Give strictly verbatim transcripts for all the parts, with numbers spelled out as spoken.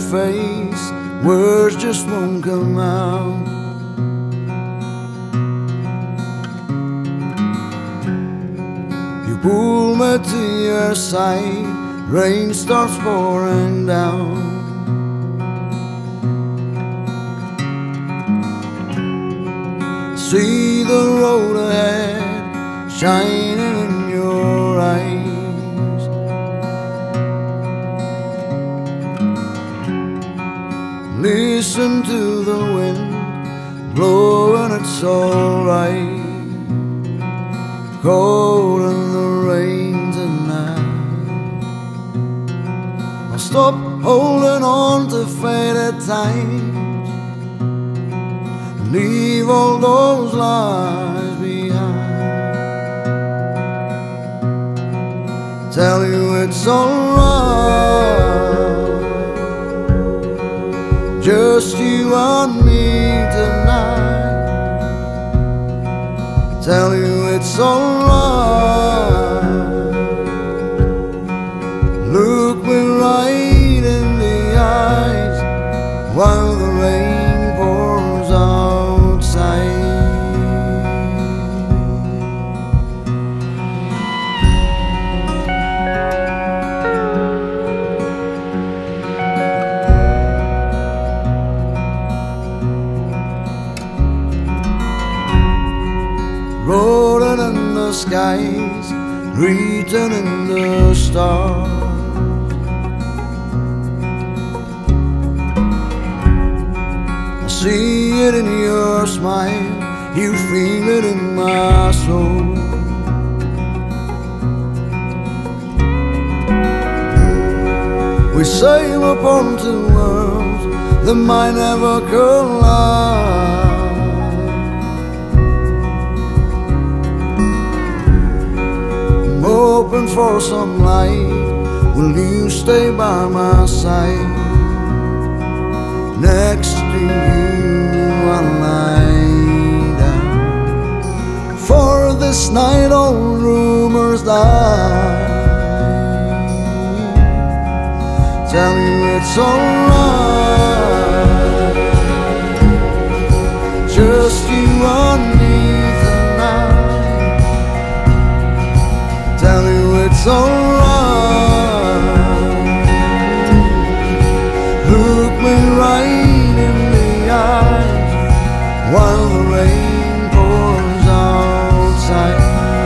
face, words just won't come out. You pull me to your side, rain starts pouring down. See the road ahead shining in your eyes. Listen to the wind blowing, it's alright. Cold in the rain tonight. I'll stop holding on to faded times, leave all those lies behind. Tell you it's alright, just you and me tonight. Tell you it's alright, look me right in the eyes while the rain pours outside. Rolling in the skies, written in the stars. I see it in your smile, you feel it in my soul. We sail upon two worlds that might never collide. Hoping for some light, will you stay by my side? Next to you I'll lie down, for this night all rumors die. Tell you it's alright, just you and me tonight. Tell you it's alright, look me right in the eyes while the rain pours outside.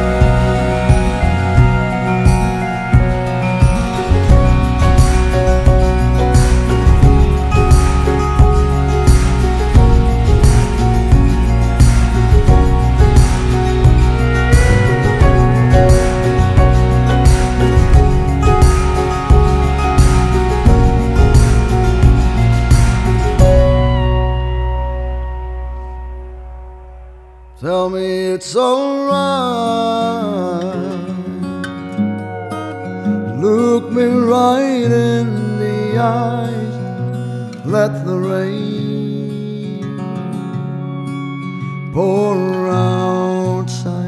Tell me it's alright, look me right in the eyes, let the rain pour outside.